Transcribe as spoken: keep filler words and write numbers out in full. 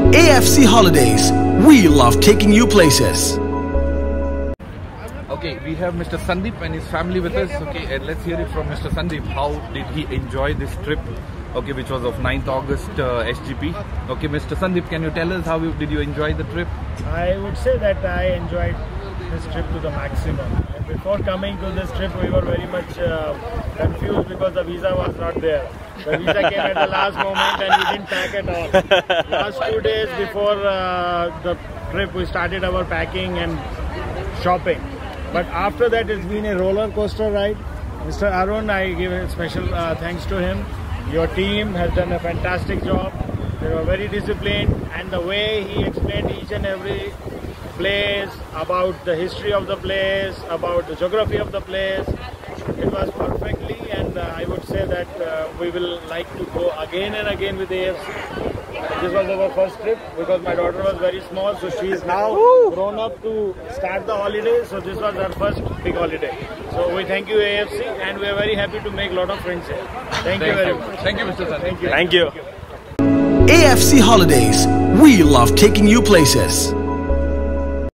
A F C Holidays, we love taking you places. Okay, we have Mister Sandeep and his family with us. Okay, and let's hear it from Mister Sandeep. How did he enjoy this trip? Okay, which was of ninth August uh, S G P. Okay, Mister Sandeep, can you tell us how you, did you enjoy the trip? I would say that I enjoyed this trip to the maximum. And before coming to this trip, we were very much uh, confused because the visa was not there. The visa came at the last moment and we didn't pack at all. Last two days before uh, the trip, we started our packing and shopping. But after that, it's been a roller coaster ride. Mister Arun, I give a special uh, thanks to him. Your team has done a fantastic job. They were very disciplined, and the way he explained each and every place, about the history of the place, about the geography of the place, it was perfectly, and uh, I would say that uh, we will like to go again and again with A F C. This was our first trip because my daughter was very small, so she is now grown up to start the holiday. So this was our first big holiday. So we thank you A F C, and we are very happy to make a lot of friends here. Thank, thank you very much. Thank you, Mister Sandeep. Thank you. Thank you. A F C Holidays, we love taking you places.